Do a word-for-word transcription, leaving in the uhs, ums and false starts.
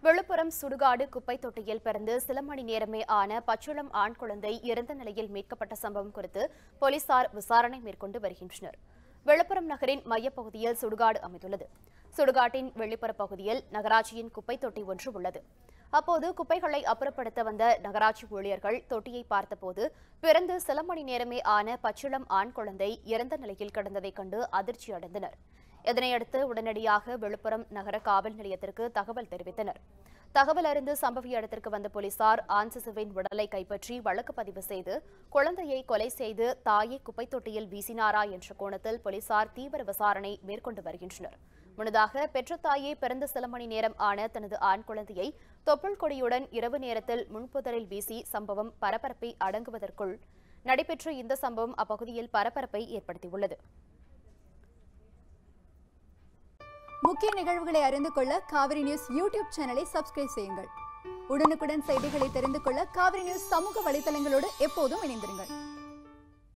விழுப்புரம் சுடுகாடு குப்பை தொட்டியில் பிறந்து சில மணி நேரமே ஆன பச்சிளம் ஆண் குழந்தை இறந்த நிலையில் மீட்கப்பட்ட சம்பவம் குறித்து போலீசார் விசாரணை மேற்கொண்டு வருகின்றனர். விழுப்புரம் நகரின் மையப்பகுதியில் சுடுகாடு அமைந்துள்ளது. சுடுகாட்டின் வெளிப்புற பகுதியில் நகராட்சியின் குப்பை தொட்டி ஒன்று உள்ளது. அப்போது குப்பைகளை அப்புறப்படுத்த வந்த நகராட்சி ஊழியர்கள் தொட்டியை பார்த்தபோது பிறந்து சில மணி நேரமே ஆன பச்சிளம் ஆண் குழந்தை இறந்த நிலையில் கிடந்ததைக் கண்டு அதிர்ச்சி அடைந்தனர். இதனையடுத்து உடனடியாக விழுப்புரம் நகர காவல் நிலையத்திற்கு தகவல் தெரிவித்தனர். தகவல் அறிந்து சம்பவ இடத்திற்கு வந்த போலீசார் ஆண் சிசுவின் உடலை கைப்பற்றி வழக்கு பதிவு செய்து குழந்தையை கொலை செய்து தாயை குப்பை தொட்டியில் வீசினாரா என்ற கோணத்தில் போலீசார் தீவிர விசாரணை மேற்கொண்டு வருகின்றனர். முன்னதாக பெற்ற தாயை பிறந்த சில மணி நேரம் ஆன தனது ஆண் குழந்தையை தொப்புள் கொடியுடன் இரவு நேரத்தில் முன்புதரில் வீசி சம்பவம் பரபரப்பை அடங்குவதற்குள் நடைபெற்ற இந்த சம்பவம் அப்பகுதியில் பரபரப்பை ஏற்படுத்தியுள்ளது. முக்கிய நிகழ்வுகளை அறிந்து கொள்ள காவிரி நியூஸ் யூடியூப் சேனலை சப்ஸ்கிரைப் செய்யுங்கள். உடனுக்குடன் செய்திகளை தெரிந்து கொள்ள காவிரி நியூஸ் சமூக வலைதளங்களோடு எப்போதும் இணைந்திருங்கள்.